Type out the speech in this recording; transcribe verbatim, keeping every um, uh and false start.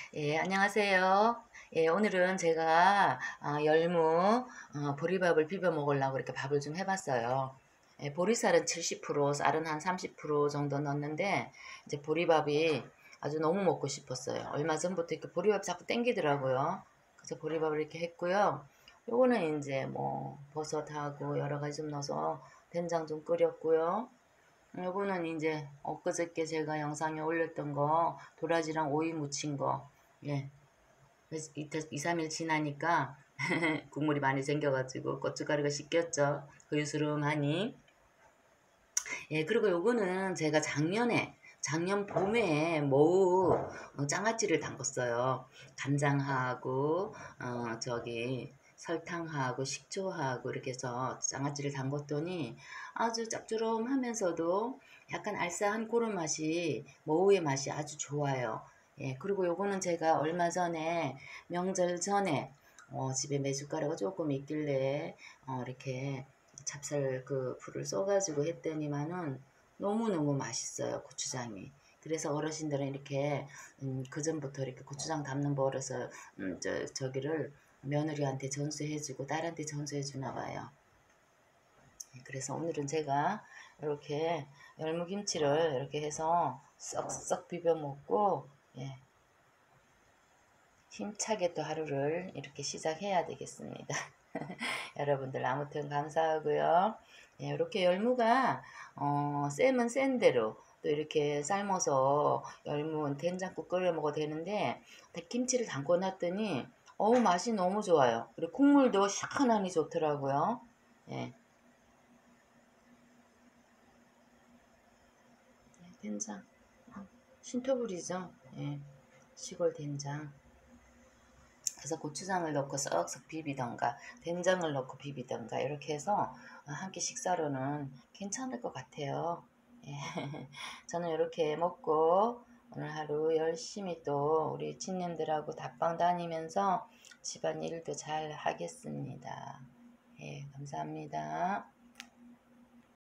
예, 안녕하세요. 예, 오늘은 제가 아, 열무 어, 보리밥을 비벼 먹으려고 이렇게 밥을 좀 해봤어요. 예, 보리쌀은 칠십 퍼센트, 쌀은 한 삼십 퍼센트 정도 넣었는데 이제 보리밥이 아주 너무 먹고 싶었어요. 얼마 전부터 이렇게 보리밥 자꾸 땡기더라고요. 그래서 보리밥을 이렇게 했고요. 요거는 이제 뭐 버섯하고 여러 가지 좀 넣어서 된장 좀 끓였고요. 요거는 이제 엊그저께 제가 영상에 올렸던 거 도라지랑 오이 무친 거. 예. 그래서 이틀, 이, 삼 일 지나니까 국물이 많이 생겨가지고 고춧가루가 씻겼죠. 그유스름하니. 예, 그리고 요거는 제가 작년에, 작년 봄에 모우 어, 장아찌를 담궜어요. 간장하고, 어, 저기, 설탕하고, 식초하고, 이렇게 해서 장아찌를 담궜더니 아주 짭조름하면서도 약간 알싸한 그런 맛이, 모우의 맛이 아주 좋아요. 예, 그리고 요거는 제가 얼마 전에, 명절 전에, 어, 집에 메주가루가 조금 있길래, 어, 이렇게 찹쌀 그 풀을 써가지고 했더니만은 너무너무 맛있어요, 고추장이. 그래서 어르신들은 이렇게 음, 그전부터 이렇게 고추장 담는 버릇을 음, 저, 저기를 며느리한테 전수해주고 딸한테 전수해주나 봐요. 그래서 오늘은 제가 이렇게 열무김치를 이렇게 해서 썩썩 비벼 먹고, 예, 힘차게 또 하루를 이렇게 시작해야 되겠습니다. 여러분들 아무튼 감사하고요. 예, 이렇게 열무가 어, 쌤은 센 대로 또 이렇게 삶아서 열무 된장국 끓여 먹어도 되는데 김치를 담궈 놨더니 어우 맛이 너무 좋아요. 그리고 국물도 시원하니 좋더라고요. 예, 된장 신토불이죠. 예, 시골 된장. 그래서 고추장을 넣고 썩썩 비비던가 된장을 넣고 비비던가 이렇게 해서 한 끼 식사로는 괜찮을 것 같아요. 예. 저는 이렇게 먹고 오늘 하루 열심히 또 우리 친님들하고 답방 다니면서 집안일도 잘 하겠습니다. 예, 감사합니다.